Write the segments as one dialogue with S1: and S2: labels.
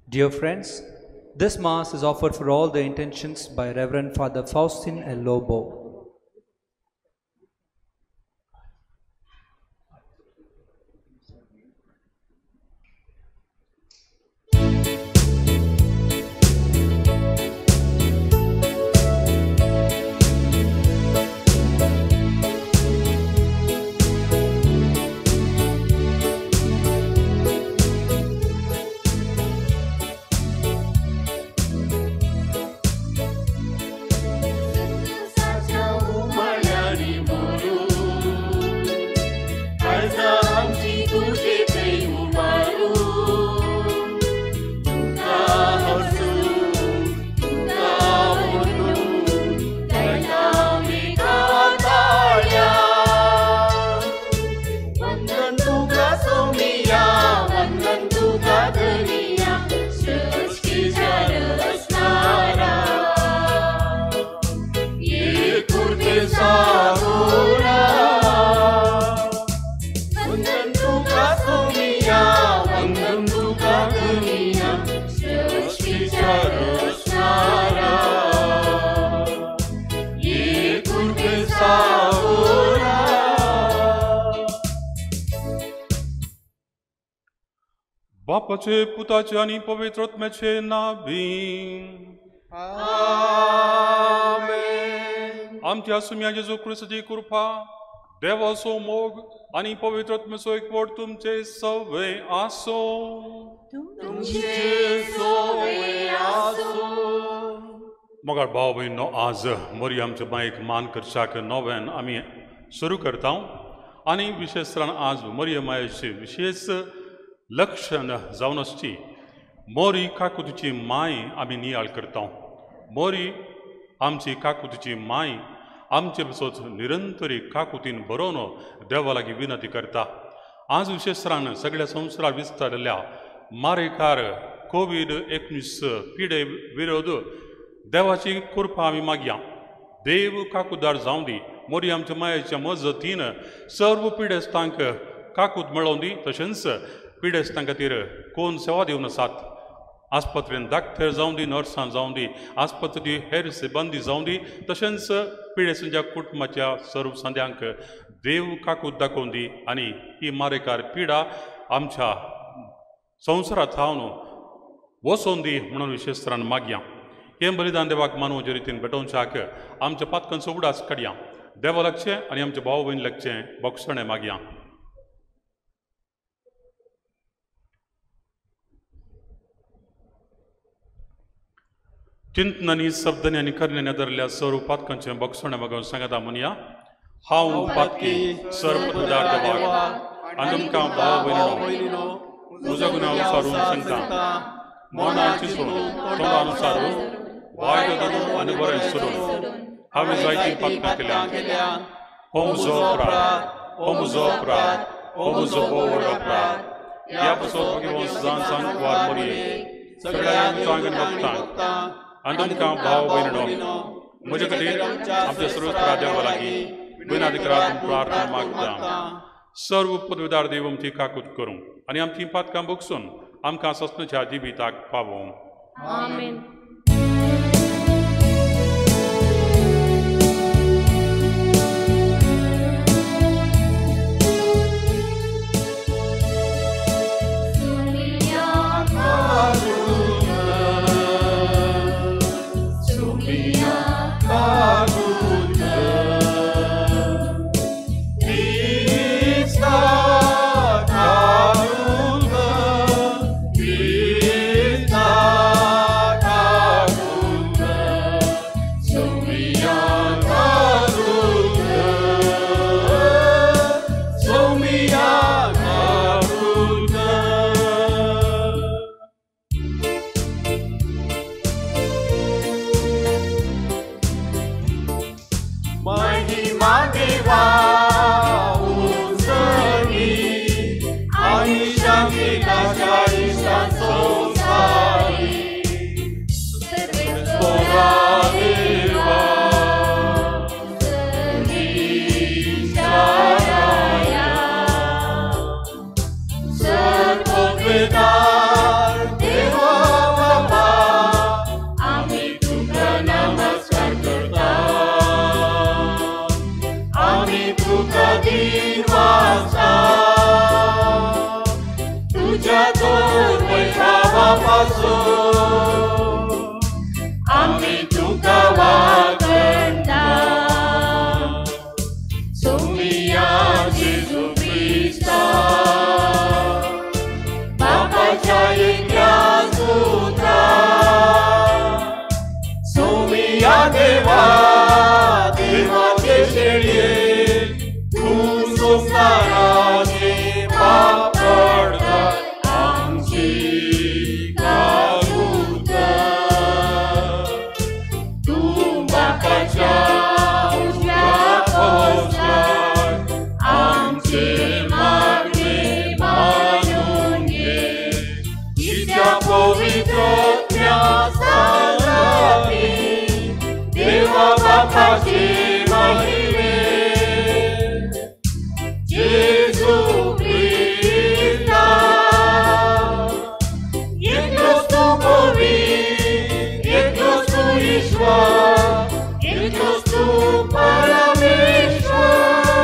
S1: Dear friends, this Mass is offered for all the intentions by Reverend Father Faustin L. Lobo.
S2: बापाचे पुताचे आणि पवित्र आत्म्याचे नावी
S3: आमेन.
S2: आमच्या सुम्या जेजू ख्रिस्ताची कृपा देवाचो मोग आणि पवित्र आत्म्याचो एकवट तुमचे सवय आसो.
S3: तुमचे सोय आसो.
S2: मोगाळ भाव भयणो, आज मोरी आमच्या बायक मान करशाक नव्यान आमी सुरू करता आणि विशेषतरान आज मोरया मायेचे विशेष लक्षण जावन आसची. मोरी काकुतीची माय आमी नियाळ करता. मोरी आमची काकुतीची माय आमचे बसोच निरंतरी काकुतीन बरोवन देवा लागीं विनंती करता. आज विशेषतरान सगळ्या संवसाराक विस्तारलेल्या मारेकार कोविड-19 पिडे विरोध देवाची कृपा आमी मागया. देव काकूदार जावं दी. मोरी आमच्या मायेच्या मजतीन सर्व पिडेस्तांक काकूत मेळोवन दी. तशेंच पिडेस्तां खातीर कोण सेवा दिवन आसात, आस्पत्रेन दाखतर जावं दी, नर्सां जावं दी, आस्पत्री हेर सिबंदी जावं दी, तशेंच पिडेस्तांच्या कुटुंबाच्या सर्व सांद्यांक देव काकूत दाखोवन दी आनी ही मारेकार पिडा आमच्या संवसारांत थावन वचोवन दी म्हणून विशेषतरान मागया. हे बलिदान देवाक मानवाचे रितीन भेटोवच्याक आमच्या पातकांचो उडास काडया. देवा लागचें आनी आमच्या भाव भयण लागचें बक्षणें मागया. चिंतनांनी शब्दांनी आनी कर्ण्यानी धरल्या सर्व पातकांचें बक्षणें मागून सांगाता म्हणया. हांव पातकी सर्वपदार देवाक आनी तुमकां भाव भयणो म्हज्या गुणानुसारून सांगता. मनाची सोडून तोंडानुसारून वायट धरून आनी बरें सोडून हांवें जायतीं पातकां केल्यां. हो म्हजो अपराध, हो म्हजो अपराध, हो म्हजो व्हड अपराध. ह्या पासून भगवंत जावन सांग वार मोरये सगळ्यांक आंगण भक्तांक आनी तुमकां भाव भयणो म्हजे खातीर आमच्या सर्वोत्तरा देवा लागीं विनाधिकारान प्रार्थना मागता. सर्व पदवीदार देव आमची काकूत करूं आनी आमची पातकां बगसून आमकां सस्नाच्या जिविताक पावों.
S4: आमेन.
S3: Krista पासून आम्ही तुका वागणता सोमिया जेजू ख्रिस्ता बापाच्या एकल्या सुत्रा सोमिया देवा देवाचे शेळये तू संसाराचे पाप पडतात आमची कागुता तू बापाच्या उजव्या पोस्टात आमचे मागणे मानून घे तिच्या पवित्रत्या संगती देवा बापाची महिमे जेजू ख्रिस्ता एकलोच तू पवित्र एकलोच तू ईश्वर एकलोच तू परमेश्वर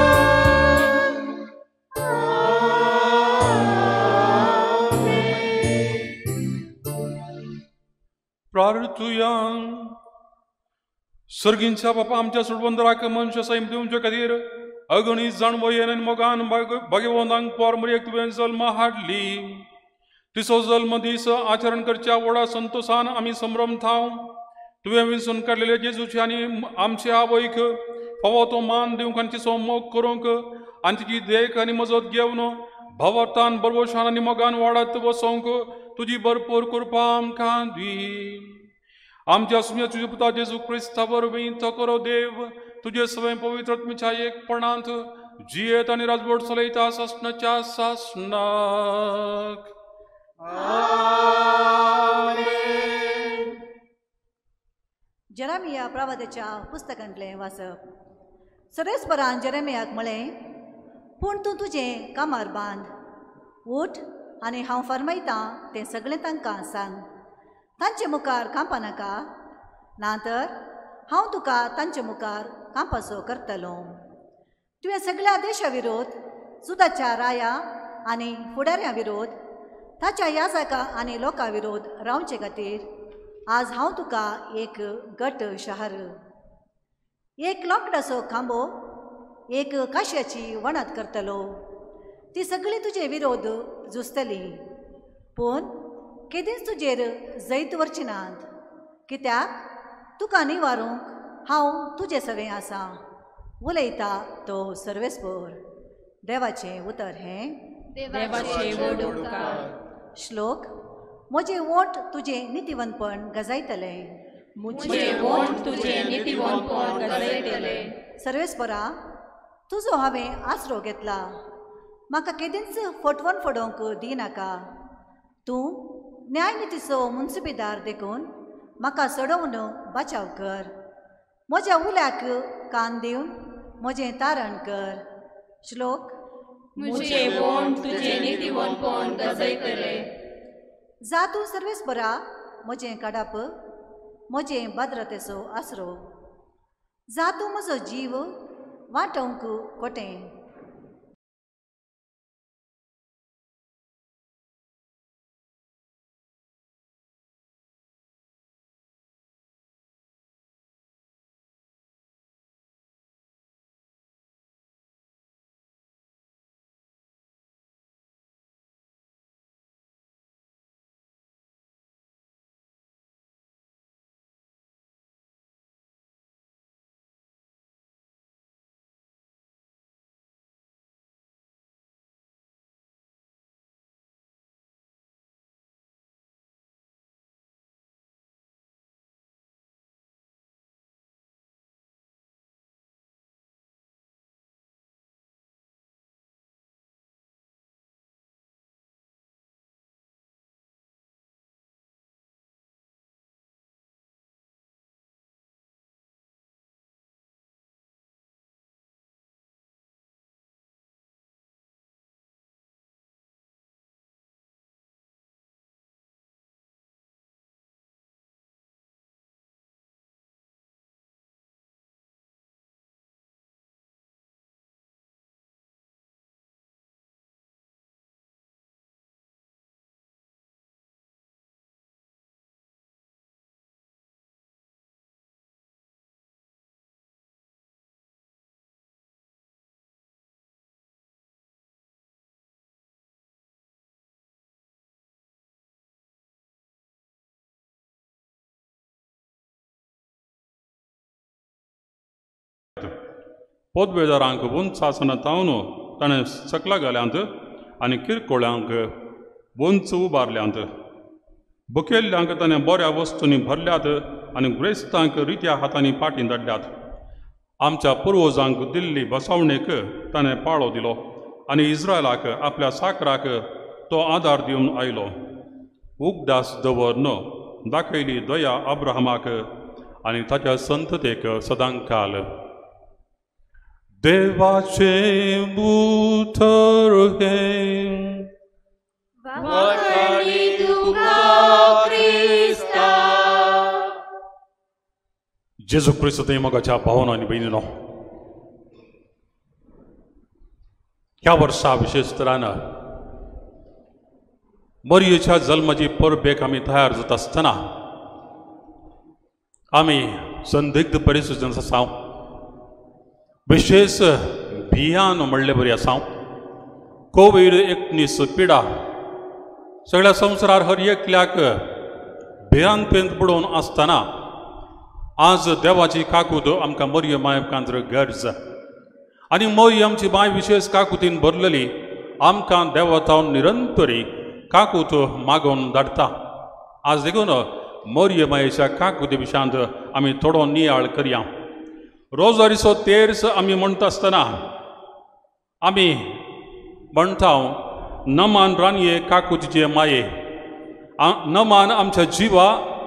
S2: प्रार्थुया सर्गींच्या बापा आमच्या सुडबंदराक मनुष्य सैम दिवचे खातीर अगणित जाणवो येन मोगान भगवंतांक पोरमर्याक तुवें जल्म हाडली तिचो जल्म दीस आचरण करच्या व्हडा संतोषान आमी संभ्रम थाव तुवें विंचून काडलेले जेजूचे आनी आमचे आवयक फावो तो मान दिवंक आनी तिचो मोग करूंक आनी तिची देख आनी मजत घेवन भवतान बरवशान आनी मोगान वाडत वसोंक तुजी भरपूर कृपा आमकां दी आमच्या सुम्या तुझे पुता जेजू क्रिस्ता वरवीं तो करो देव तुझे सवय पवित्र आत्म्याच्या एकपणांत जियेत आनी राजवट चलयता सासणाच्या सासणाक
S4: जेरेमिया प्रवाद्याच्या पुस्तकांतलें वाचप सरेस्परान जेरेमियाक म्हळें पूण तूं तुजें कामार बांद उठ आनी हांव फरमायतां तें सगळें तांकां सांग तांचे मुखार कांपा नाका नातर हांव तुका तांचे मुखार कांपाचो करतलो तुवें सगळ्या देशा विरोध सुदाच्या राया आनी फुडाऱ्यां विरोध ताच्या याजकां आनी लोकां विरोध रावचे खातीर आज हांव तुका एक गट शार एक लोकडाचो खांबो एक काश्याची वणत करतलो ती सगळी तुजे विरोध झुजतली पूण केदींच तुजेर जैत वरची नात कित्याक तुका निवारूंक हांव तुजे सवें आसा उलयता तो सर्वेस्पर देवाचें उतर हें
S5: देवाचे वडोवकार
S4: श्लोक म्हजें ओठ तुजें नितीवंतपण गजायतलें
S5: मुझे वोट तुझे नीतिवंतपण गजयतले
S4: सर्वेस्परा तुजो हांवें आसरो घेतला म्हाका केदींच फटवण फडोवंक दिनाका तूं न्यायनितीचो मुन्सिपीदार देखून म्हाका सडोवन बचाव कर म्हज्या उल्याक कान दिवन म्हजें तारण कर श्लोक
S5: मुझे वोट तुझे नीतिवंतपण गजयतले
S4: जा तूं सर्वेस्परा म्हजें काडाप म्हजें भद्रतेचो आसरो जा तूं म्हजो जीव वांटोवंक कोटें
S2: पोदवेदारांक उंच आसना तावन ताणें सकला घाल्यांत आनी किरकोळ्यांक उंच उबारल्यांत. बुकेल्ल्यांक ताणें बऱ्या वस्तूंनी भरल्यात आनी ग्रेस्तांक रित्या हातांनी पाटी धाडल्यात. आमच्या पुर्वजांक दिल्ली बसवणेक ताणें पाळो दिलो आनी इस्रायलाक आपल्या साकराक तो आदार दिवन आयलो. उगदास दवरन दाखयली दया अब्राहमाक आनी ताच्या संततेक सदांकाल. देवाचे उतर हे
S3: वखणी तुका क्रिस्ता.
S2: जेजू क्रिस्त मोगाच्या भावना आनी भयणीनो, ह्या वर्सा विशेष तरान मरियेच्या जल्माची परबेक आमी तयार जाता आसतना आमी संदिग्ध परिस्थितींत आसां. विशेष भियान म्हणले बरी आसा. कोविड-19 पिडा सगळ्या संवसारार हर एकल्याक भिरांतेंत पडून आसतना आज देवाची काकूट आमकां मरिय मायेकांत गरज आनी मरियमची माय विशेष काकुतीन भरलेली आमकां देवतावन निरंतरी काकूट मागोवन धाडटा. आज देखून मरिय मायेच्या काकुती विशांत आमी थोडो नियाळ करया. रोजारीचो तेर्स आमी म्हणटा आसतना आमी म्हणटा नमान रानये काकुतीचे माये. नमान आमच्या जिवा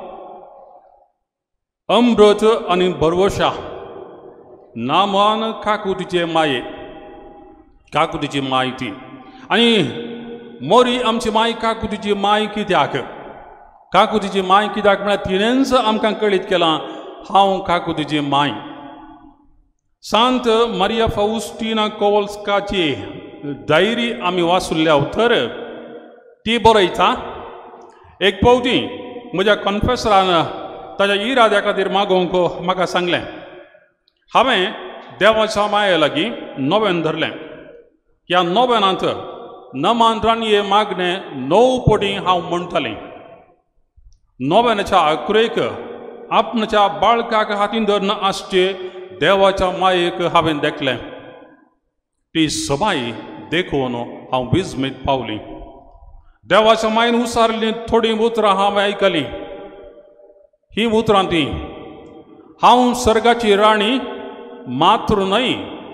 S2: अमृत आनी भरवशा. नामान काकुतीचे माये, काकुतीची माय ती. आनी मोरी आमची माय काकुतीची माय कित्याक? काकुतीची माय कित्याक म्हळ्यार तिणेंच आमकां कळीत केलां हांव काकुतीची माय. सांत मारिया फाउस्टिना कोवल्स्काची डायरी आमी वाचुल्ल्या उतर ती बरयता. एक फावटी म्हज्या कॉन्फेसरान ताच्या इराद्या खातीर मागोवंक म्हाका सांगलें. हांवें देवाच्या माये लागीं नोवेन धरलें. ह्या नोवेनांत नमान रानये मागणें 9 पटी हांव म्हणटलें. नोवेनाच्या अकरेक आपणाच्या बाळकाक हातीन धरन आसचे देवाच्या मायेक हांवें देखलें. ती सबाई देखून हांव विस्मीत पावली. देवाच्या मायेन उसारली थोडी उतरां हांवें आयकलीं. ही उतरां ती हांव सर्गाची राणी मात्र न्हय,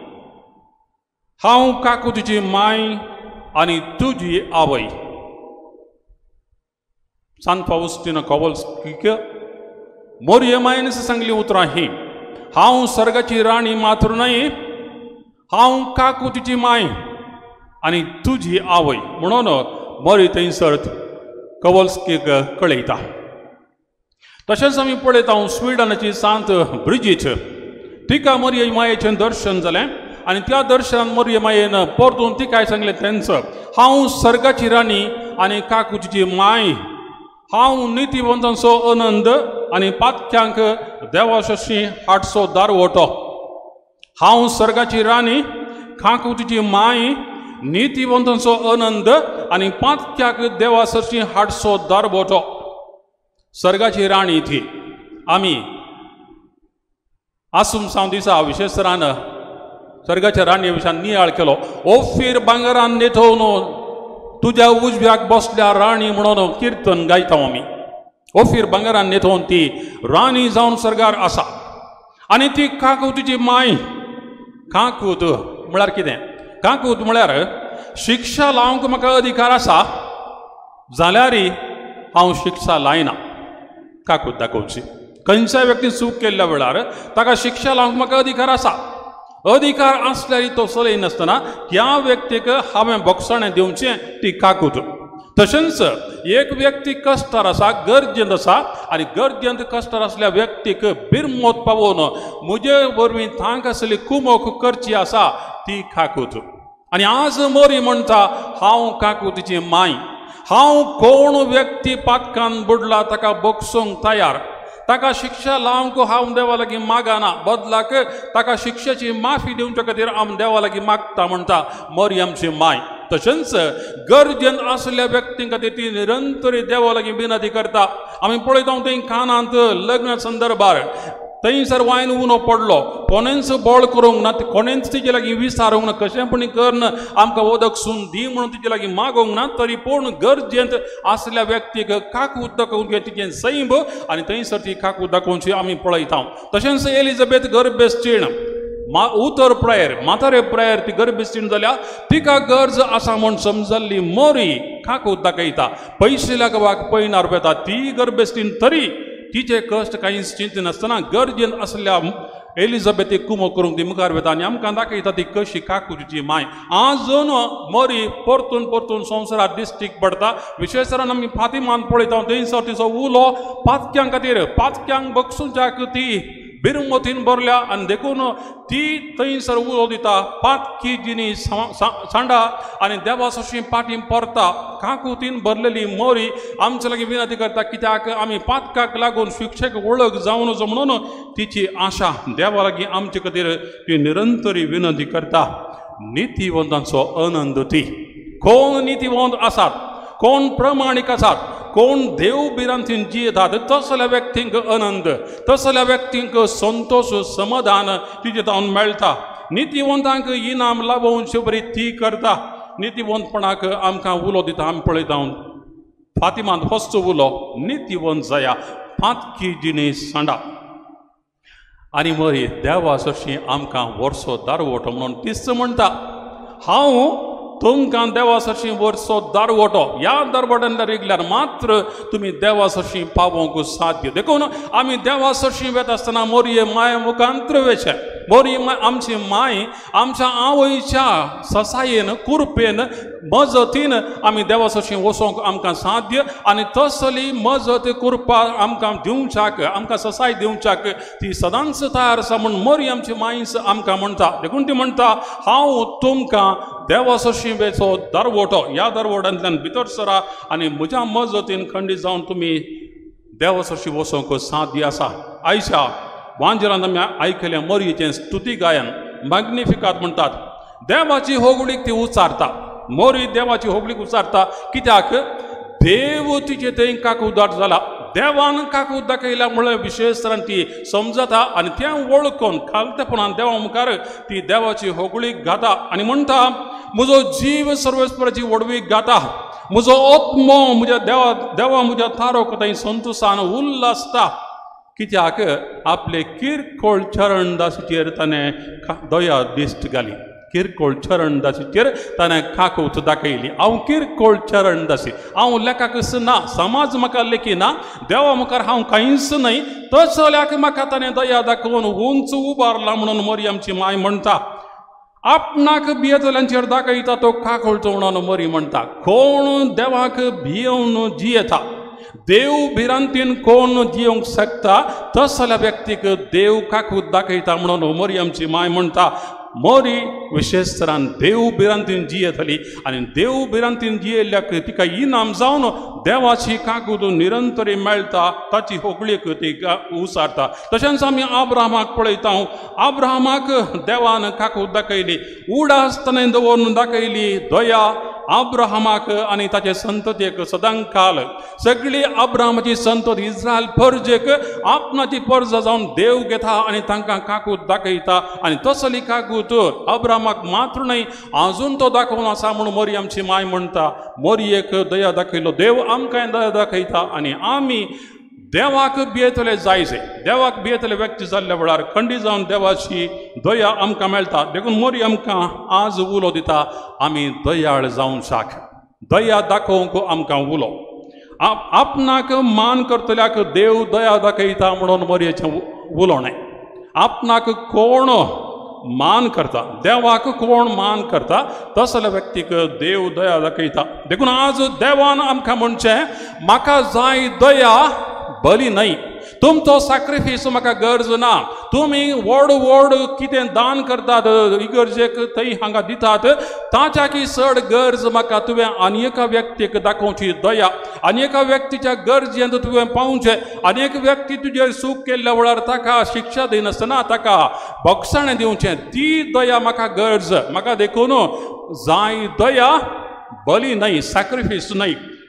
S2: हांव काकुतीची माय आनी तुजी आवय. सांत फाउस्टिना कोवल्स्कीक मोरये मायेन सांगली उतरां ही. हांव सर्गाची राणी मात्र न्हय, हांव काकुतीची माय आनी तुजी आवय म्हणून मोरी थंयसर कोवल्स्कीक कळयता. तशेंच आमी पळयता स्विडनाची सांत ब्रिजीट तिका मोरये मायेचें दर्शन जालें आनी त्या दर्शनान मोरये मायेन परतून तिकाय सांगलें तेंच हांव सर्गाची राणी आनी काकुतीची माय, हांव नितीवंतांचो आनंद आनी पातक्यांक देवाशी हाडचो दारवटो. हांव सर्गाची राणी, काकुतीची माय, नितीवंतांचो आनंद आनी पातक्याक देवाशी हाडचो दारवटो. सर्गाची राणी थी आमी आसुमसांव दिसा विशेष तरान सर्गाच्या राणी विशयान नियाळ केलो. ओफीर भांगरान न्हेसोवन तुज्या उजव्याक बसल्या राणी म्हणून किर्तन गायता आमी. ओफीर भांगरान न्हेसोवन ती राणी जावन सर्गार आसा आनी ती काकुतीची माय. काकूत म्हळ्यार कितें? काकूत म्हळ्यार शिक्षा लावंक म्हाका अधिकार आसा जाल्यार हांव शिक्षा लायना. काकूत दाखोवची. खंयच्याय व्यक्तीन चूक केल्ल्या वेळार ताका शिक्षा लावंक म्हाका अधिकार आसा. अधिकार आसल्यार तो चलय नासतना ह्या व्यक्तीक हांवें बोगसाणें दिवचें ती काकूत. तशेंच एक व्यक्ती कश्टार आसा, गरजेंत आसा आनी गरजेंत कश्टार आसल्या व्यक्तीक बिरमोत पावोवन म्हजे वरवीं तांक आसली कुमोक करची आसा ती काकूत. आनी आज मोरी म्हणटा हांव काकुतीची माय. हांव कोण व्यक्ती पातकान बुडला ताका बोगसूंक तयार. ताका शिक्षा लावंक हांव देवा लागीं मागना, बदलाक ताका शिक्षेची माफी दिवचे खातीर हांव देवा लागीं मागता म्हणटा मरियमची माय. तशेंच गरजेन आसल्या व्यक्तीं खातीर ती निरंतरी देवा लागीं विनंती करता. आमी पळयता थंय कानांत लग्न संदर्भार थंयसर वायन उनो पडलो कोणेंच बळ करूंक ना कोणेंच तिचे लागीं विचारूंक ना कशेंपणी करन आमकां उदक सून दी म्हणून तिचे लागीं मागोंक ना तरी पूण गरजेंत आसल्या व्यक्तीक काकूत दाखोवन तिचें सैम आनी थंयसर ती काकूत दाखोवची आमी पळयता तशेंच एलिझाबेथ गर्भेस्तीण उतर प्रेयर म्हातारे प्रेयर ती गर्भेस्तीण जाल्या तिका गरज आसा म्हूण समजल्ली मोरी काकूत दाखयता पयशे लागवाक पयनार बेता ती गर्भेस्तीण तरी तिचे कश्ट कांयच चिंत नासतना गरजेन आसल्या एलिझाबेथीक कुमो करूंक ती मुखार वेता आनी आमकां दाखयता ती कशी काकूची माय आजून मोरी परतून परतून संवसारांत दिश्टीक पडटा विशेशतरान आमी फातिमान पळयता थंयसर तिचो उलो पातक्यां खातीर पातक्यांक बक्षुच्याक ती बिरंगोतीन भरल्या आनी देखून ती थंयसर उलो दिता पातकी जिनी सांडा आनी देवासोशी पाटी परता काकुतीन भरलेली मोरी आमचे लागीं विनंती करता कित्याक आमी पातकाक लागून शिक्षक वळख जावन नजो म्हणून तिची आशा देवा लागीं आमचे खातीर ती निरंतरी विनंती करता नितीवंतांचो आनंद ती कोण नितीवंत आसात कोण प्रमाणीक आसात कोण देव बिरांतीन जियेतात तसल्या व्यक्तींक आनंद तसल्या व्यक्तींक संतोष समाधान तिचे तावन मेळटा नितीवंतांक इनाम लाभोवचे बरी ती करता नितीवंतपणाक आमकां उलो दिता आमी पळयता फातिमान फर्स्ट उलो नितीवंत जाया पातकी जिणी सांडा आनी मरी देवा सरशी आमकां वर्सो दारवटो म्हणून तिच म्हणटा हांव तुमकां देवा सरशी वर्सो दारवटो ह्या दारवट्यांतल्यान रिगल्यार मात्र तुमी देवा सरशी पावोंक साध्य देखून आमी देवा सरशी वेता आसतना मोरये माय मुखांतर वेचे मोरये माय आमची माय आमच्या आवयच्या ससायेन कुरपेन मजतीन आमी देवा सरशी वचोंक आमकां साध्य आनी तसली मजत कुरपा आमकां दिवच्याक आमकां ससाय दिवच्याक ती सदांच तयार आसा म्हूण मोरी आमची मायस आमकां म्हणटा देखून ती म्हणटा हांव तुमकां देवा सरशी वेचो दारवटो ह्या दारवट्यांतल्यान भितर सरा आनी म्हज्या मजतीन खंडीत जावन तुमी देवा सरशी वचोंक साध्य आसा आयच्या वांजरांत आमी आयकलें मोरयेचें स्तुती गायन मॅग्निफिकात म्हणटात देवाची होगडीक ती उच्चारता मोरी देवाची होगडीक उच्चारता कित्याक देव तिचे थंय काकूत दाट जाला देवान काकूत दाखयल्या मुळे विशेश तरान ती समजता आनी तें वळखून खालतेपणान देवा मुखार ती देवाची होगडीक घाता आनी म्हणटा म्हजो जीव सर्वेस्पराची वडवीक घाता म्हजो आत्मो म्हज्या देवा म्हज्या थारोक थंय संतोशान उल्हासता कित्याक आपले किरकोळ चरण दासीचेर ताणें दया दिश्ट घाली किरकोळ चरण दासीचेर ताणें काकूत दाखयली हांव किरकोळ चरण दासी हांव लेखाकच ना समाज म्हाका लेखी ना देवा मुखार हांव कांयच न्हय तसल्याक म्हाका ताणें दया दाखोवन उंच उबारला म्हणून मोरी आमची माय म्हणटा आपणाक भियेतल्यांचेर दाखयता तो काकूळचो म्हणून मोरी म्हणटा कोण देवाक भियेवन जियेता देव भिरांतीन कोण जियोंक शकता तसल्या व्यक्तीक देव काकूत दाखयता म्हणून मोरी आमची माय म्हणटा मोरी विशेष तरान देव भिरांतीन जियेतली आनी देव भिरांतीन जियेल्ल्याक तिका इनाम जावन देवाची काकूत निरंतरी मेळटा ताची होगळीक ती उसारता तशेंच आमी आब्राहामाक पळयता आब्राहामाक देवान काकूत दाखयली उडासतना दवरून दाखयली दया आब्राहामाक आनी ताचे संततेक सदां काल सगळी आब्राहामाची संतत इस्रायल पर्जेक आपणाची पर्ज जावन देव घेता आनी तांकां काकूत दाखयता आनी तसली काकूत आब्राहामाक मात्र न्हय आजून तो दाखोवन आसा म्हूण मोरी आमची माय म्हणटा मोरयेक दया दाखयलो देव आमकां दया दाखयता आनी आमी देवाक भियेतले जायचे देवाक भियेतले व्यक्ती जाल्ल्या वेळार खंडीत जावन देवाची दया आमकां मेळटा देखून मोरी आमकां आज उलो दिता आमी दयाळ जावं शाक दया दाखोवंक आमकां उलो आपणाक मान करतल्याक देव दया दाखयता म्हणून मोरयेचें उलोवणें आपणाक कोण मान करता देवाक कोण मान करता तसल्या व्यक्तीक देव दया दाखयता देखून आज देवान आमकां म्हणचें म्हाका जाय दया बली न्हय तुमचो सॅक्रिफीस म्हाका गरज ना तुमी व्हड व्हड कितें दान करतात इगर्जेक थंय हांगा दितात ताच्याकी चड गरज म्हाका तुवें आनी एका व्यक्तीक दाखोवची दया आनी एका व्यक्तीच्या गरजेंत तुवें पावचें आनी एक व्यक्ती तुजेर सूख केल्ल्या वेळार ताका शिक्षा दिनासतना ताका बक्षाणें दिवचें ती दया म्हाका गरज म्हाका देखून जाय दया बली न्हय सॅक्रिफीस न्हय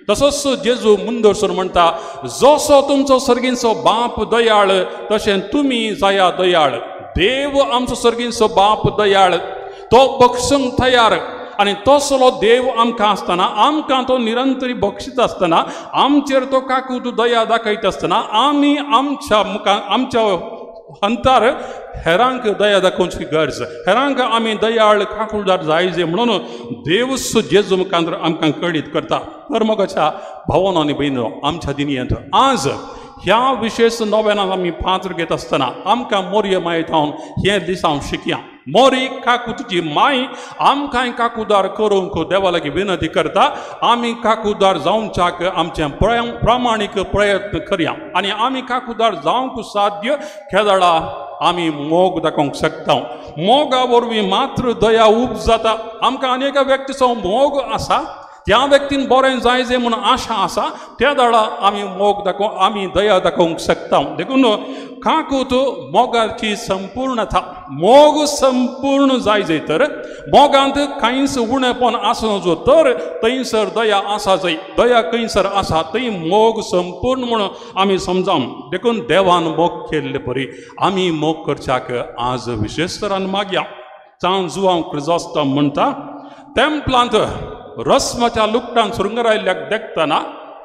S2: तसोच जेजू मुंदरसून म्हणटा जसो तुमचो सर्गींचो बाप दयाळ तशें तुमी जाया दयाळ. देव आमचो सर्गींचो बाप दयाळ, तो बक्षूंक तयार. आनी तसलो देव आमकां आसतना, आमकां तो निरंतरी बक्षीत आसतना, आमचेर तो काकूट दया दाखयत आसतना आमी आमच्या अंतर हेरांक दया दाखोवची गरज. हेरांक आमी दयाळ काकूळदार जायजे म्हणून देव जेजू मुखार आमकां कळीत करता. तर मोगाच्या भावांनो आनी भयणींनो, आमच्या दिनयेंत आज ह्या विशेष नोवेनांत आमी पात्र घेत आसतना आमकां मोरये मायेंत हे दीस हांव शिकया. मोरी काकूतची माय आमकां काकूदार करूंक देवा लागीं विनंती करता. आमी काकूदार जावच्याक आमचे प्रामाणीक प्रयत्न करया. आनी आमी काकूदार जावंक साध्य केदाळा आमी मोग दाखोवंक शकता. मोगा वरवीं मात्र दया उब जाता. आमकां अनेक व्यक्तीचो मोग आसा, त्या व्यक्तीन बरें जायजें म्हणून आशा आसा, त्या दाळा आमी दया दाखोवंक शकता. देखून काकूत मोगाची संपूर्णता, मोग संपूर्ण जायजे तर मोगांत कांयच उणेपण आसनचो तर थंयसर दया आसा जाय. दया खंयसर आसा थंय मोग संपूर्ण म्हणून आमी समजावन. देखून देवान मोग केल्ले परी आमी मोग करच्याक आज विशेष तरान मागया. जावं जुआंव क्रिजॉस्टम म्हणटा, तेंपलांत रस्माच्या लुकटान सुरुंगरायल्याक देखतना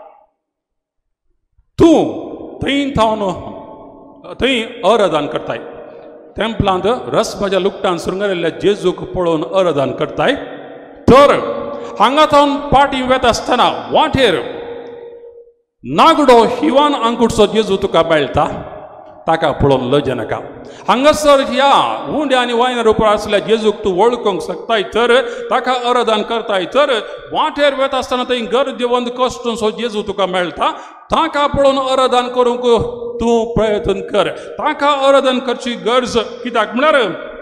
S2: तूं थंय अरदान करताय. तेंपलांत रस्माच्या लुकटान सुरुंगरायल्ल्या जेजूक पळोवन अरदान करताय. तर हांगाथावन पाटी वेत आसतना वाटेर नागडो हिवान आंकुटचो जेजू तुका मेळटा, ताका पळोवन लज नाका. हांगासर ह्या उंड्या आनी वायना रुपार आसल्या जेजूक तूं वळखूंक शकताय. तर ताका अरदान करताय. तर वाटेर वेत आसतना थंय गर्देवंत कश्टसो जेजू तुका मेळटा, ताका पळोवन अरदान करूंक तूं प्रयत्न कर. ताका अरदान करची गरज. कित्याक म्हळ्यार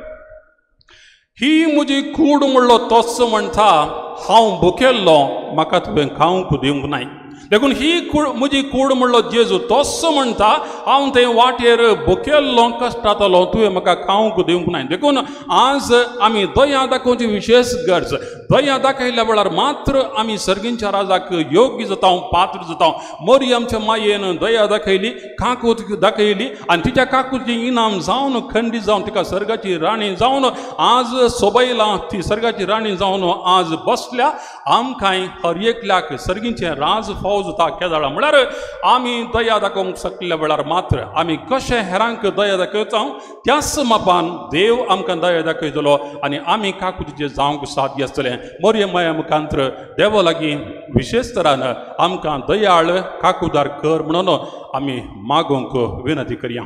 S2: ही म्हजी कूड म्हणलो तोच म्हणटा, हांव भुकेल्लो, म्हाका तुवें खावंक दिवंक नाय. देखून ही म्हजी कूड म्हणलो जेजू तोच म्हणटा, हांव थंय वाटेर भुकेल्लो कश्टातलो, तुवें म्हाका खावंक दिवंक नाय. देखून आज आमी दया दाखोवची विशेष गरज. दया दाखयल्या वेळार मात्र आमी सर्गींच्या राजाक योग्य जाता, पात्र जाता. मोरयेच्या मायेन दया दाखयली, काकूत दाखयली आनी तिच्या काकूची इनाम जावन खंडी जावन तिका सर्गाची राणी जावन आज सोबयला. ती सर्गाची राणी जावन आज बसल्या. आमकांय हर एकल्याक सर्गींचे राज फाव जाता. केदाळा म्हळ्यार आमी दया दाखोवंक शकल्या वेळार मात्र आमी कशें हेरांक दया दाखयता, त्याच मापान देव आमकां दया दाखयतलो आनी आमी काकूतीचे जावंक साध्य आसतलें. मोरये माया मुखांत्र देवा लागीं विशेष तरान आमकां दयाळ काकूदार कर म्हणून आमी मागोवंक विनंती करया.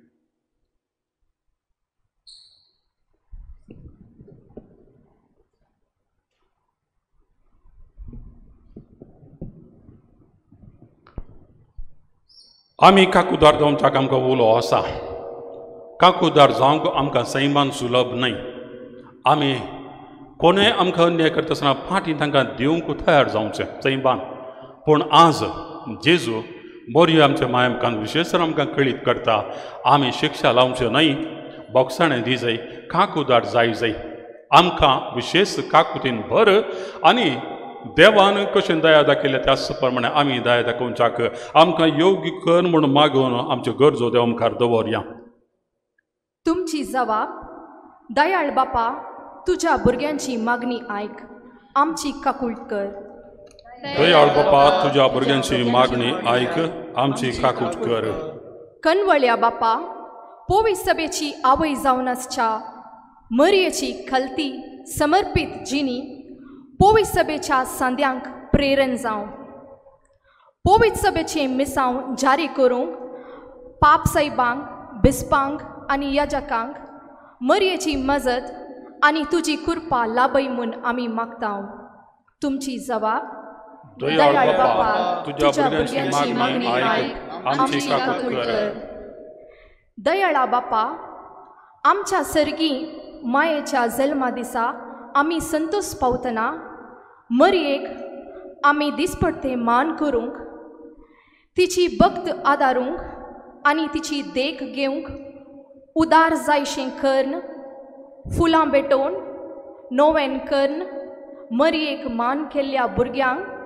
S2: आमी काकूदार जावच्याक आमकां उलो आसा. काकूदार जावंक आमकां सैमान सुलभ न्हय. आमी कोणेंय आमकां अन्याय करता आसतना फाटीं तांकां दिवंक तयार जावचें सैमान. पूण आज जेजू मोरये आमच्या माय मुखार विशेष आमकां कळीत करता, आमी शिक्षा लावचें न्हय, बोगसाणें दी जाय, काकूदार जाय. आमकां विशेष काकुतीन भर आनी देवान कशें दया दाखयल्या त्याच प्रमाणे आमी दया दाखोवच्याक आमकां योग्य कर म्हणून मागून आमच्यो गरजो देवा मुखार दवरया.
S6: तुमची जबाब, दयाळ बापा, तुज्या भुरग्यांची मागणी आयक, आमची काकूळट कर.
S2: दयाळ बापा, तुज्या भुरग्यांची मागणी आयक, आमची काकूट कर.
S6: कनवळ्या बापा, पोवी सभेची आवय जावन आसच्या मरयेची खलती समर्पित जिणी पोवीत सभेच्या सांद्यांक प्रेरण जावं. पोवीत सभेचे मिसांव जारी करूंक पाप सायबांक, बिस्पांक आनी याजकांक मरयेची मजत आनी तुजी कृपा लाभय म्हूण आमी मागतांव. तुमची जबाब, दयाळ बापा, तुज्या भुरग्यांची मागणी आयक, आमची काकूट कर. दयाळा बापा, आमच्या सर्गी मायेच्या जल्मा दिसा आमी संतोष पावतना मरयेक आमी दिसपट्टे मान करूंक, तिची भक्त आदारूंक आनी तिची देख घेवंक उदार जायशें कर्ण, फुलां भेटोवन नोवेन कर्ण मरयेक मान केल्ल्या भुरग्यांक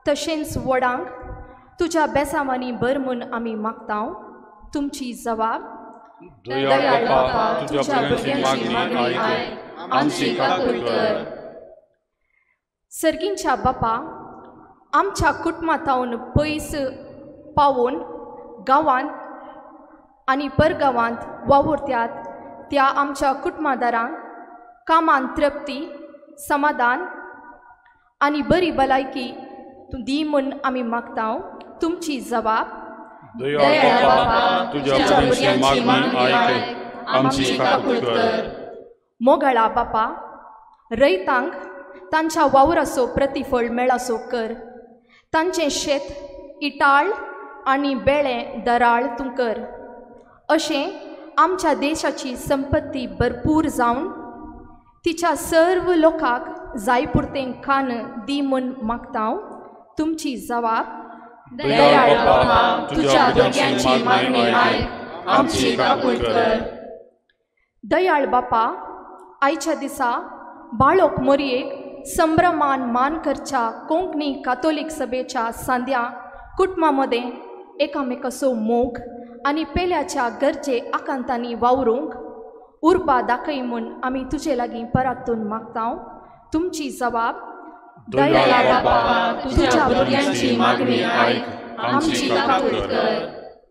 S6: तशेंच वडांक तुज्या बेसांवांनी भर म्हूण आमी मागतांव तुमची जबाब
S2: दयाळ बापा तुज्या भुरग्यांची मागणी आयक, आमची काकूट कर.
S6: सर्गींच्या बापा आमच्या कुटुंबांतावन पयस पावून गांवांत आनी परगांवांत वावुरत्यात त्या आमच्या कुटुंबादारांक कामान तृप्ती समाधान आनी बरी भलायकी दी म्हूण आमी मागतांव तुमची जबाब
S2: दयाळ बापा तुज्या भुरग्यांची मागणी आयक, आमची काकूट कर.
S6: मोगळा बापा रैतांक तांच्या वावराचो प्रतिफळ मेळासो कर. तांचें शेत इटाळ आनी बेळें दराळ तूं कर. अशें आमच्या देशाची संपत्ती भरपूर जावन तिच्या सर्व लोकांक जाय पुरतें खाण दी म्हूण मागतांव तुमची जबाब
S2: दयाळ बापा तुज्या भुरग्यांची मागणी आयक, आमची काकूट कर.
S6: दयाळ बापा आयच्या दिसा बाळोक मोरयेक संभ्रमान मान करच्या कोंकणी कातोलीक सभेच्या सांद्या कुटुंबामध्ये एकामेकाचो मोग आनी पेल्याच्या गरजे आकांतांनी वावरूंक उर्बा दाखय म्हूण आमी तुजे लागीं परातून मागतांव तुमची जबाब
S2: दयाळ
S5: बापा तुज्या भुरग्यांची मागणी आयक, आमची काकूट कर.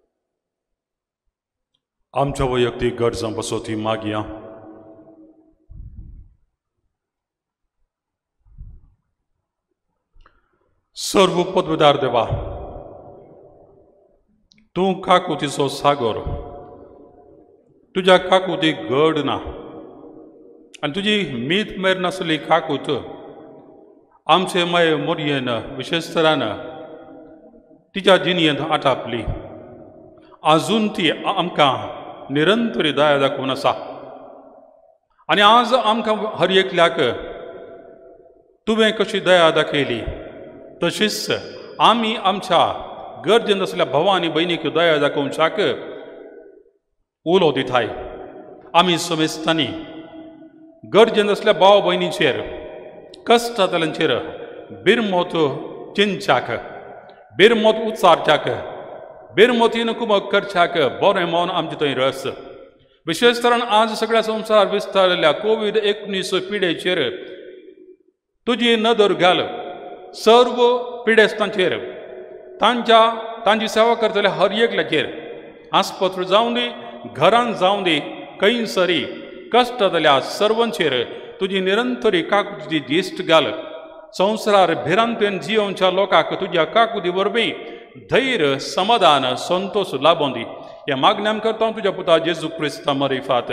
S2: आमच्या वैयक्तीक गरजां बसोती मागया. सर्व पदवीदार देवा तूं काकुतीचो सागर, तुज्या काकुतीक गड ना आनी तुजी मीत मेर नासली काकूत आमचे माये मोरयेन विशेष तरान तिच्या जिणयेंत आटापली. आजून ती आमकां निरंतरी दया दाखोवन आसा आनी आज आमकां हर एकल्याक तुवें कशी दया दाखयली तशीच आमी आमच्या गरजेन आसलेल्या भावा आनी भयणीक दया दाखोवच्याक उलो दिताय. आमी समेस्तांनी गरजेन आसल्या भाव भयणीचेर कश्ट जाल्यांचेर बिरमोत चिंतच्याक, बिरमोत उच्चारच्याक, बिरमोतीन कुमक करच्याक बरें मौन आमचे थंय रस. विशेश तरान आज सगळ्या संवसार विस्तारलेल्या कोविड-19 पिडेचेर तुजी नदर घाल सर्व पिडेस्तांचेर, तांची सेवा करतल्या हर एकल्याचेर. आस्पत्र जावं दी, घरांत जावं दी, खंय सरी कश्ट जाल्या सर्वांचेर तुजी निरंतरी काकुतीची दिश्ट घाल. संवसार भिरांतेन जियोवच्या लोकांक तुज्या काकुती वरवीं धैर्य समाधान संतोष लाभोवन दी. ह्या मागण्या करता तुज्या पुता जेजू क्रिस्ता मरिफात.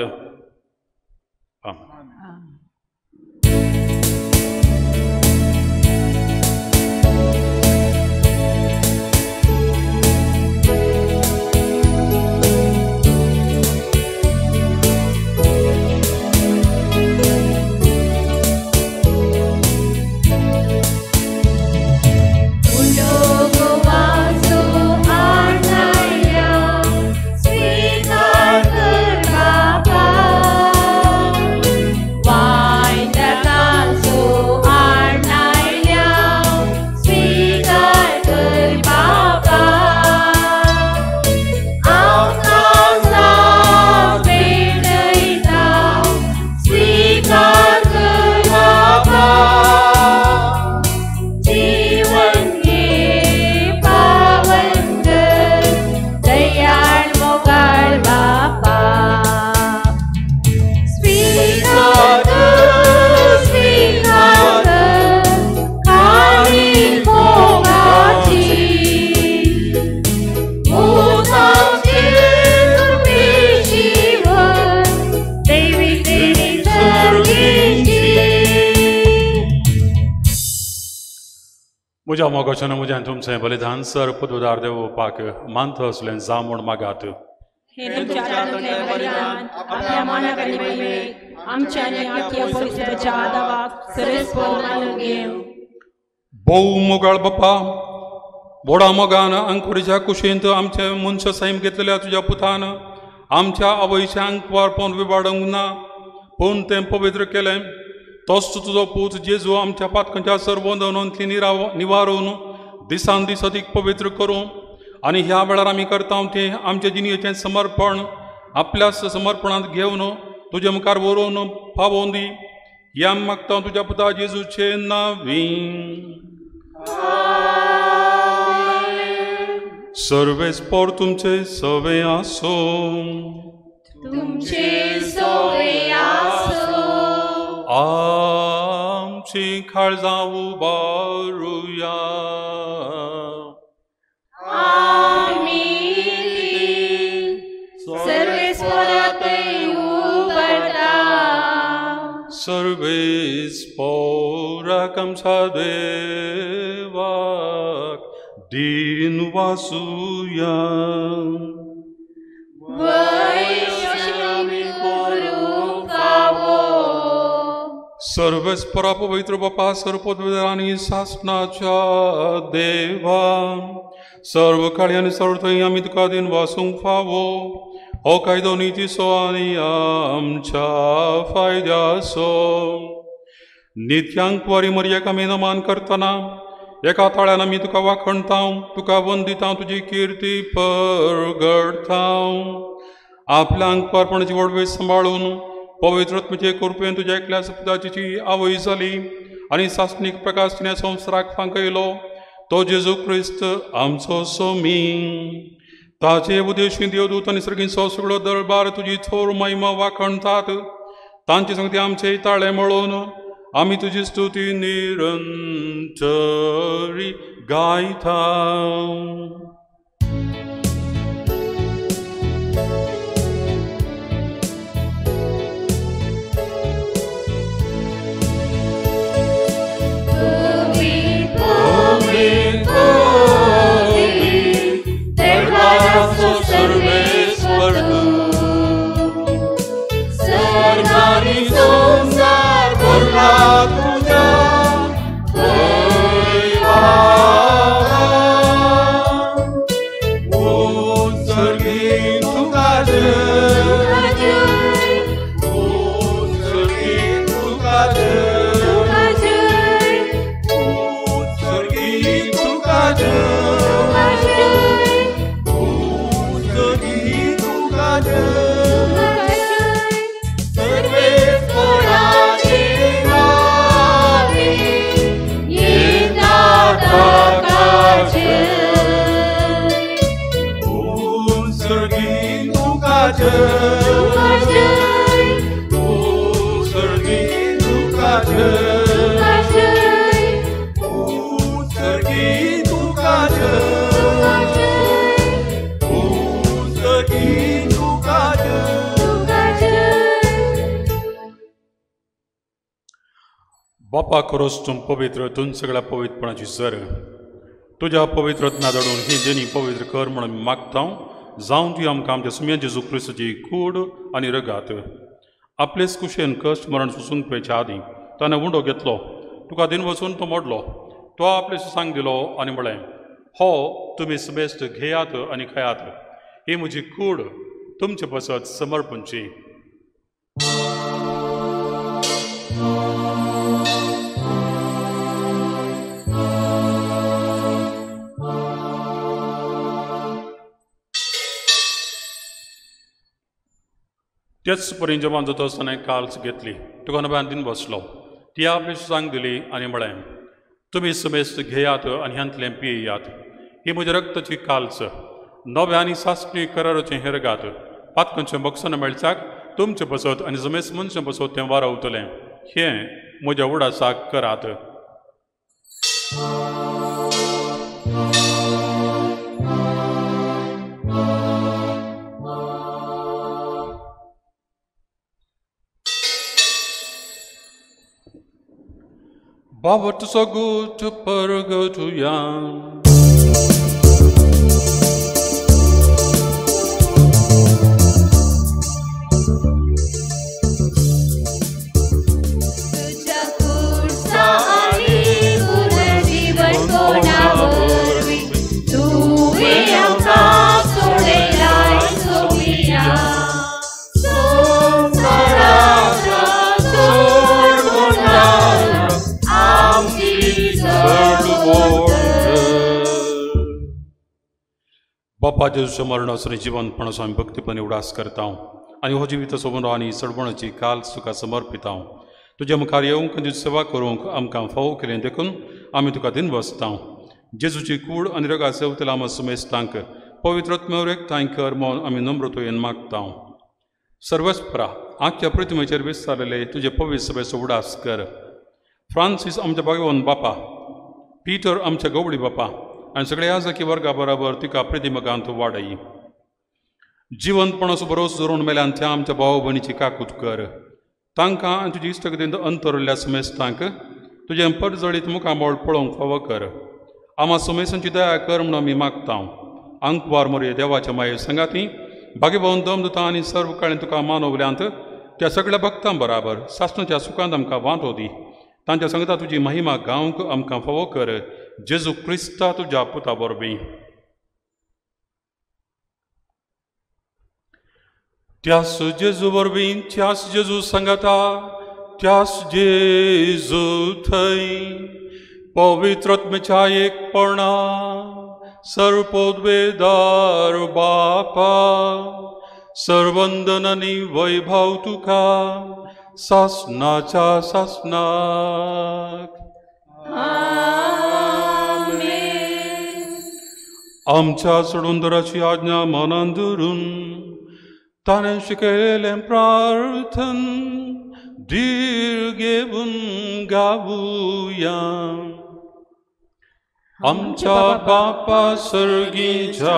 S2: म्हज्या मोगाच्यान म्हज्यान तुमचें बलिदान सर पदवीदार देवोवपाक मानता असलें जा म्हूण मागात.
S5: हे तुमच्या हातांतलें बलिदान आपल्या मनाक आनी महिमेक आमच्या आनी आख्या परिसराच्या आदावाक सरेस्पर मानून घेव.
S2: भोव मोगाळ बाप्पा, व्हडा मोगान अंकुरीच्या कुशींत आमचे मनशां सैम घेतलेल्या तुज्या पुतान आमच्या आवयच्या अंकवार पावन विबाडूंक ना, पूण तें पवित्र केलें. तोच तुजो पूत जेजू आमच्या पातकांच्या सर्व दंडांतली निवारून दिसान दीस अदीक पवित्र करूं आनी ह्या वेळार आमी करता तें आमच्या जिणेचें समर्पण आपल्या समर्पणांत घेवन तुजे मुखार व्हरून पावोवन दी या मागता तुज्या पुता जेजूचे नांवी सर्वेस्पर तुमचे सवे आसो
S3: तुमचे सवे आसो
S2: आमची काळजां उबारुया
S3: आमीन सर्वेस्परातय उबरता
S2: सर्वेस्पराक आमच्या देवाक दिन वासुया
S3: वैश्यमी करूंक फावो
S2: सर्वेस्परा पवित्र बापा सर्वपदविधानी शासनाच्या देवा सर्व काळी आनी सर्व थंय आमी तुका दिन वासूंक फावो हो कायदो नितीचो आनी आमच्या फायद्याचो नित्यांक वारी मर्याक आमी नमान करतना एका ताळ्यान आमी तुका वाखणता तुका वंदिता तुजी किर्ती परगडता आपल्यांक पारपणाची वडवे सांबाळून पवित्रत्मेचे कृपेन तुज्या एकल्या सुपुताची आवय जाली आनी सासनीक प्रकाश तिणे संवसाराक फांकयलो तो जेजू क्रिस्त आमचो सोमी ताचे उद्देशी देवदूत आनी सर्गीचो सगळो दरबार तुजी थोर महिमा वाखणतात तांचे संगती आमचे ताळे मळोवन आमी तुजी स्तुती निरंतरी गायता
S3: सर्वेश्वर सर्वांनी संसार भरला तुझ्या उत्सर्गीत तुका उत्सर्गीत तुका उत्सर्गीत तुका
S2: बापा खरोच तूं पवित्र तूं सगळ्या पवित्रपणाची सर तुज्या पवित्रत्म्या दडून ही जेनी पवित्र कर म्हणून मागता जावं ती आमकां आमच्या सुम्या जेजू क्रिस्ताची कूड आनी रगात आपलेच कुशेन कश्ट मरण सुसून पेच्या आदीं ताणें उंडो घेतलो तुका दिन वचून तो मोडलो तो आपले सांग दिलो आनी म्हळें हो तुमी समेस्त घेयात आनी खयात ही म्हजी कूड तुमचे पसत समर्पणची तेच परीन जेवण जाता आसतना काल्स घेतली तुका नव्यान दिन बसलो ती आपली सांग दिली आनी म्हळें तुमी समेस्त घेयात आनी ह्यांतलें पियेयात ही म्हज्या रक्ताची काल्स नव्या आनी सासणी कराराचें हेरगात पातकांचें बक्षण मेळच्याक तुमचें पसत आनी समेस्त मनशां पसत तें वारवतलें हें म्हज्या उडासाक करात Baba to so good to purgo to young.
S3: Serve the Lord.
S2: बापा जेजूच्या मरणासुनी जिवंतपणाचो आमी भक्तीपणी उडास करता आनी हो जिवीत सोबून आनी सडबणाची काल सुखा समर्पिता तुज्या मुखार येवंक तुजी सेवा करूंक आमकां फावो केलें देखून आमी तुका दिन बसता जेजूची कूड आनी रगा सेवतला आम सुमेस्तांक पवित्रत्मेवर एकठांय कर म्हूण आमी नम्रतायेन मागता सर्वस्परा आख्या प्रतिमेचेर विस्तारलेले तुजे पवित्र सभेचो उडास कर फ्रांसीस आमच्या भगवान बापा पिटर आमच्या गवडी बापा आनी सगळे याजकी वर्गा बरोबर तिका प्रतिमकांत वाडय जिवंतपणाचो भरोसो दवरून मेल्यान त्या आमच्या भाव भयणीची काकूट कर तांकां आनी तुजी इश्टगतींत अंतरल्या सुमेस्तांक तुजें परजळीत मुखामोळ पळोवंक फावो कर आमा सुमेसांची दया कर म्हूण आमी मागता आंकवार मोरये देवाच्या माये संगाती भाग्यभावन दमदुतां आनी सर्व काळें तुका मानवल्यांत त्या सगळ्या भक्तां बराबर सासणाच्या सुखांत आमकां वांटो दी तांच्या संगता तुजी महिमा गावंक आमकां फावो कर जेजू क्रिस्ता तुज्या पुता वरवीं त्यास जेजू वरवीं त्यास जेजू संगता त्यास जेजू थंय पवित्रत्मेच्या एकपणा सर्वोद्वेदार बापा सर्वंदन आनी वैभव तुका सासणाच्या सासणाक आमच्या सोडूंदराची आज्ञा मनांत धरून ताणें शिकयलेलें प्रार्थन धीर घेवन गावुया आमच्या बापा सर्गीच्या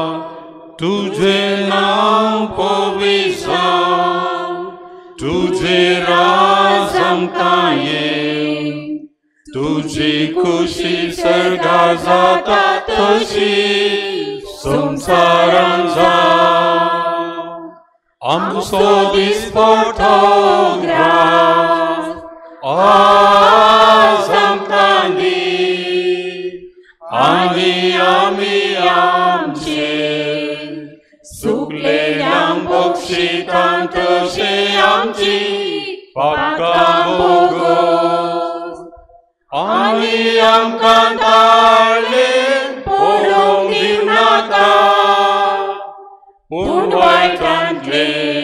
S2: तुझें नांव पवित्र तुझे राज आमकां येवं तुजी खुशी सर्गा जाता तशी संवसारांत जावं आमचो दिसपडटो ग्रास आज आमकां दी आनी आमी आमचे सुकलेल्यांक बक्षितां तशें आमची पातकां भोगोस आनी आमकां ताळले पडोवंक दिवनाका पूण वायटांतले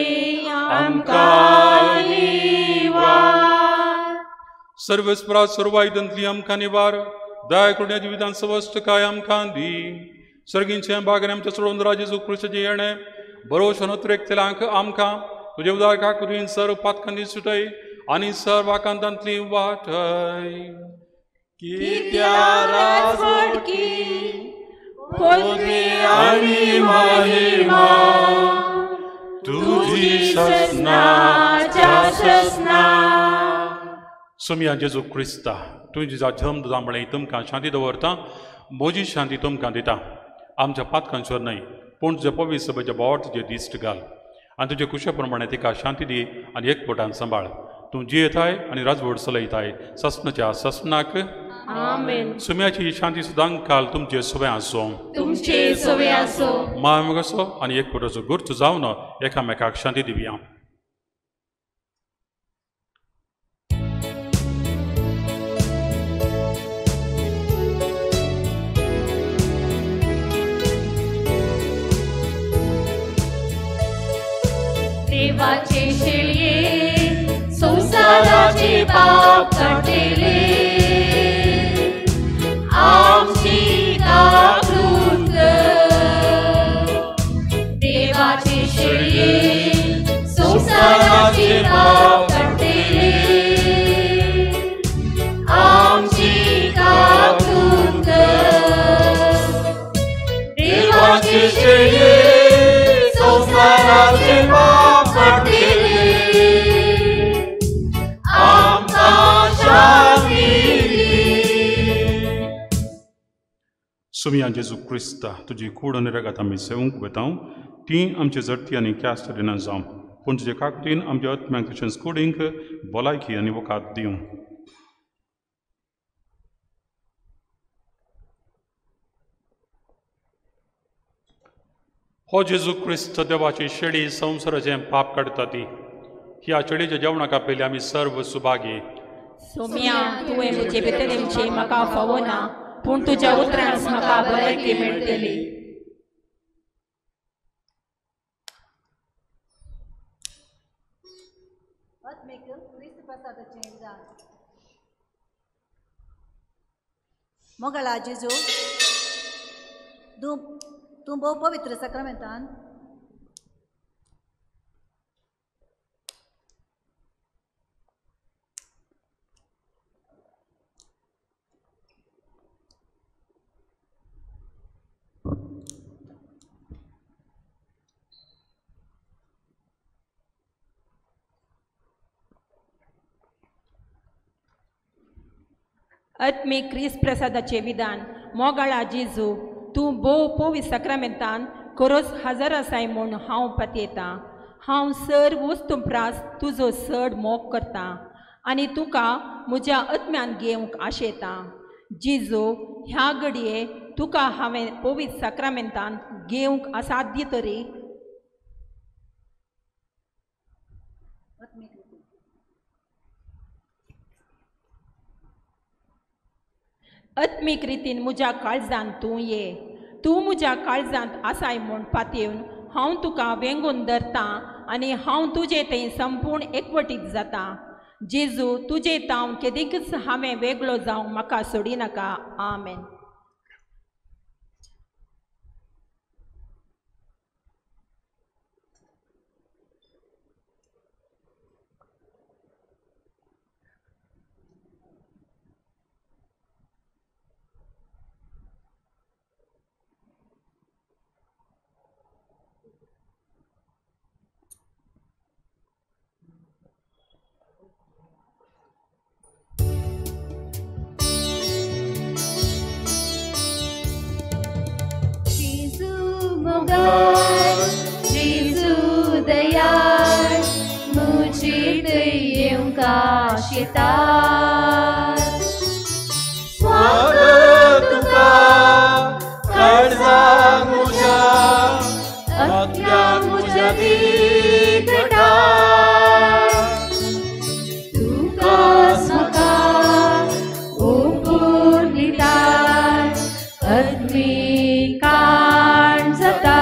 S2: आमकां निवार सर्वेस्परा सर्वायदंतली आमकां निवार दया करून जिवितांत सवस्त काय आमकां दी सर्गींचे बागेन आमच्या सोडून जेजू क्रिस्ताचें येणें बरोवशें नत्रेकतेल्यांक आमकां तुजे उदार काकुरीन सर्व पातकांनी सुटय आनी सर्व आकांतांतली वाटय
S5: कित्या राजवडकी पदवी आनी महिमा तुजी ससनाच्या ससना
S2: सुमया जेजू क्रिस्ता तुजी जल्म जांबळें तुमकां शांती दवरता म्हजी शांती तुमकां दिता आमच्या पातकांचेर न्हय पूण तुज्या पवित्र सभेच्या बोवार्थाचेर दिश्ट घाल आनी तुजे कुशे प्रमाणे तिका शांती दी आनी एकपटान सांबाळ तूं जियेताय आनी राजवट चलयताय ससनाच्या ससनाक
S5: आमेन
S2: सुम्याची शांती सुदांक काल तुमचे सवे आसूं
S5: तुमचे सवे आसो
S2: मायमोगाचो आनी एकपटाचो गुर्त जावन एकामेकाक शांती दिवया
S5: देवाचे शेळये संसाराचे पाप काटेले आमची काकूट देवाचे शेळये संसाराचे पाप काटेले आमची काकूट देवाचे शेळये संसाराचे पाप काटेले आमकां शांती
S2: सुमया जेजू क्रिस्ता तुजी कूड आनी रगत आमी सेवंक वेता ती आमचे जडती आनी क्यास्त दिना जावं पूण तुजे काकतीन आमच्या आत्म्यांक तशेंच कुडींक भलायकी आनी वकात दिवं हो जेजू क्रिस्त देवाची शेळी संवसाराचें पाप काडटा ती ह्या शेळीच्या जेवणाका पयलीं आमी सर्व सुभागी
S5: सोम्या तुवें म्हजे भितरेंची म्हाका फावो ना पूण तुज्या उतरांस म्हाका भलायकी मेळटली
S4: प्रसादाचें विधान मोगळा जेजू तूं भोव पवित्र सक्रामेंतान
S5: आत्मिक क्रिस्त प्रसादाचे विधान मोगाळा जेजू तूं भोव पवित्र सक्रामेंतान खरोच हजर आसाय म्हूण हांव पतयतां. हांव सर्व वस्तू प्रास तुजो चड मोग करतां आनी तुका म्हज्या आत्म्यान घेवंक आशेतां. जेजू ह्या घडये तुका हांवें पवित्र सक्रामेंतान घेवंक असाध्य तरी आत्मीक रितीन म्हज्या काळजांत तूं ये. तूं म्हज्या काळजांत आसाय म्हूण पातयेवन हांव तुका वेंगून धरतां आनी हांव तुजे थंय संपूर्ण एकवटीत जातां. जेजू तुजे तावन केदीकच हांवें वेगळो जावंक म्हाका सोडिनाका. आमेन.
S6: Jésus dayar, मुझे दयें का शितार.
S3: स्वागत तुका काळजां म्हज्या आत्म्या म्हज्या दिगटा
S6: तुका म्हाका ओपूर दितार आत्मिकान जाता.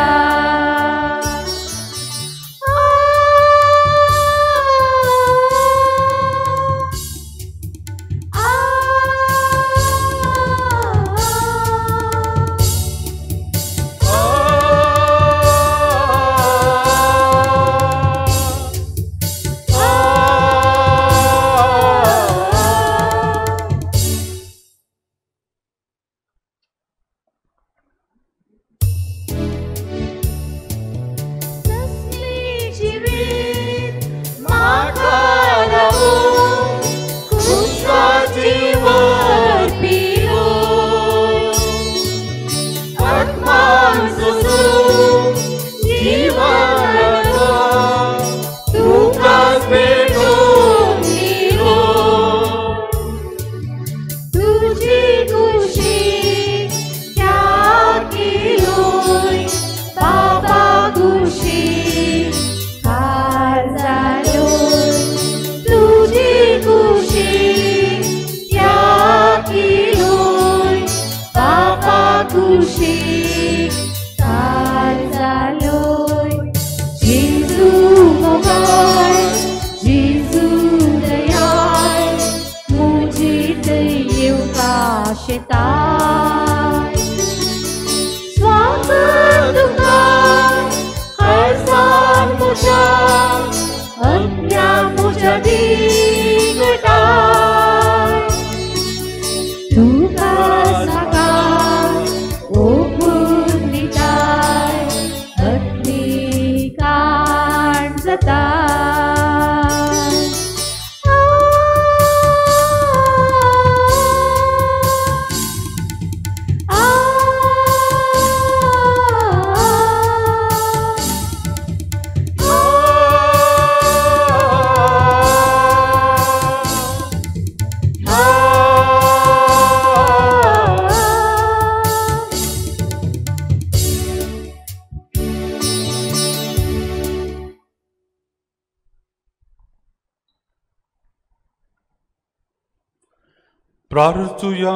S2: प्रार्थुया.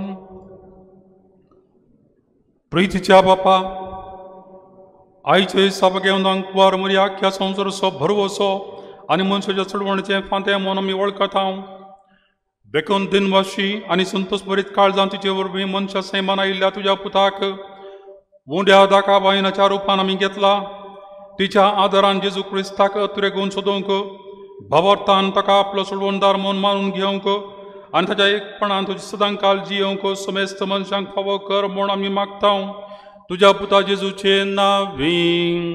S2: प्रीतीच्या बापा, आयचे सभा घेवन कुवार मरी आख्या संवसार सो भरवोसो आनी मनशाच्या चडवणीचें फांतें म्हूण आमी वळखत हांव देखून दिनवाशी आनी संतोश भरीत काळजां तुजे वरवीं मनशा सैमान आयिल्ल्या तुज्या पुताक वोंड्या दाखा बायनाच्या रुपान आमी घेतला तिच्या आदारान जेजू क्रिस्ताक अतिरेगून सोदूंक भावार्थान ताका आपलो सोडवणदार म्हूण मानून घेवंक आनी ताच्या एकपणान तुजी सदां काल जियोंक समेस्त मनशांक फावो कर म्हूण आमी मागता तुज्या पुता जेजूचे नांवीं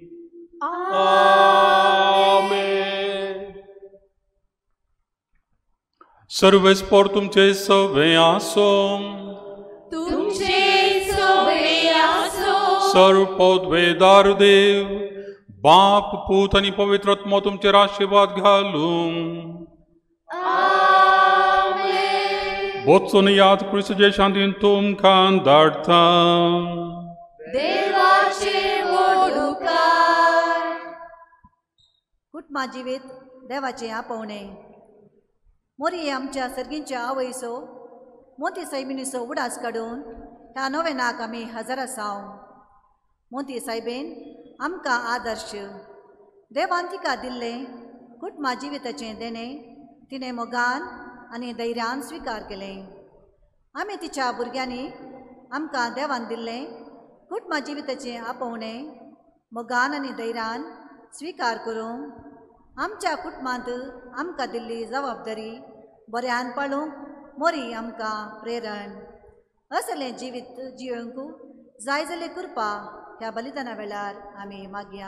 S2: सर्वेस्पोर तुमचे सवे आसो सर्वपदवेदार देव बाप पूत आनी पवित्र आत्मा तुमचेर आशीर्वाद घालूं बोचून याद क्रिस्तुचे शांतीन तुमकां धाडटा
S4: कुटुंबा जिवीत देवाचे आपोवणे मोरी आमच्या सर्गींच्या आवयसो मोती सायबिनीचो उडास काडून ह्या नोवेनाक आमी हजर आसाव मोती सायबीन आमकां आदर्श देवान तिका दिल्लें कुटुंबा जिविताचें देणें तिणें मोगान आनी धैर्यान स्विकार केलें आमी तिच्या भुरग्यांनी आमकां देवान दिल्लें कुटुंबा जिविताचें आपोवणें मोगान आनी धैर्यान स्विकार करूंक आमच्या कुटुंबांत आमकां दिल्ली जबाबदारी बऱ्यान पाळूंक मोरी आमकां प्रेरण असलें जिवीत जियोंक जाय जाल्यार कृपा ह्या बलिदाना वेळार आमी मागया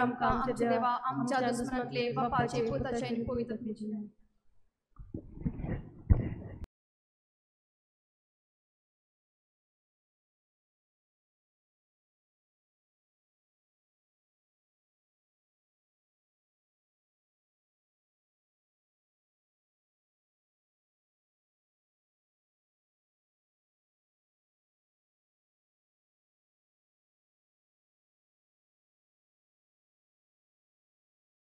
S6: आमच्या दुश्मनातले बापाचे पुताचे आणि पवित्र